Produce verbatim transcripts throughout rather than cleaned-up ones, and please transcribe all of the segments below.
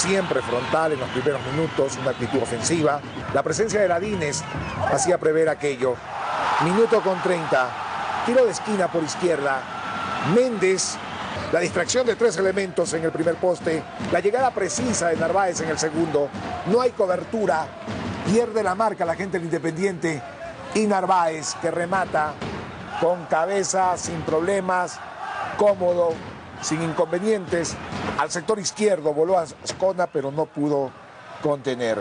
siempre frontal en los primeros minutos, una actitud ofensiva. La presencia de Ladines hacía prever aquello. Minuto con treinta, tiro de esquina por izquierda. Méndez, la distracción de tres elementos en el primer poste, la llegada precisa de Narváez en el segundo. No hay cobertura, pierde la marca la gente del Independiente y Narváez que remata con cabeza, sin problemas, cómodo, sin inconvenientes. Al sector izquierdo voló a Ascona, pero no pudo contener.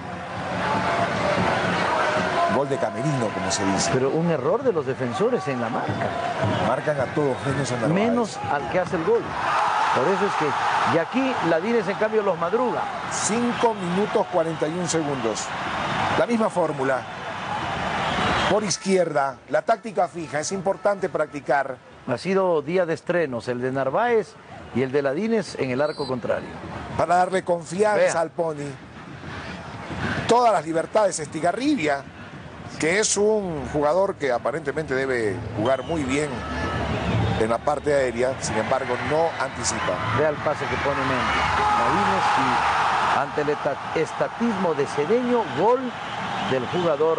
Gol de camerino, como se dice. Pero un error de los defensores en la marca. Marcan a todos, menos a Narváez. Menos al que hace el gol. Por eso es que... Y aquí Ladines, en cambio, los madruga. cinco minutos cuarenta y un segundos. La misma fórmula. Por izquierda, la táctica fija. Es importante practicar. Ha sido día de estrenos, el de Narváez y el de Ladines en el arco contrario. Para darle confianza Vea. al Pony. Todas las libertades. Estigarribia, que es un jugador que aparentemente debe jugar muy bien en la parte aérea, sin embargo no anticipa. Vea el pase que pone Méndez. Ladines, y ante el estatismo de Cedeño, gol del jugador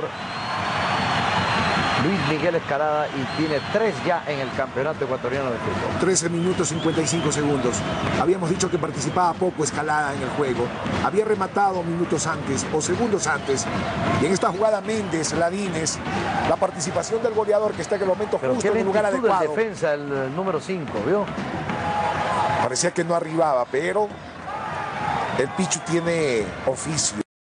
Luis Miguel Escalada, y tiene tres ya en el campeonato ecuatoriano de fútbol. trece minutos cincuenta y cinco segundos. Habíamos dicho que participaba poco Escalada en el juego. Había rematado minutos antes o segundos antes. Y en esta jugada Méndez, Ladines, la participación del goleador que está en el momento Pero justo en el lugar adecuado. Del defensa, el, el número cinco, ¿vio? Parecía que no arribaba, pero el Pichu tiene oficio.